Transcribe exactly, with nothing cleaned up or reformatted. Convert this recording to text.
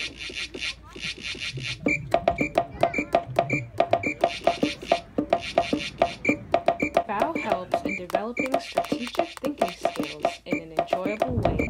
Bao helps in developing strategic thinking skills in an enjoyable way.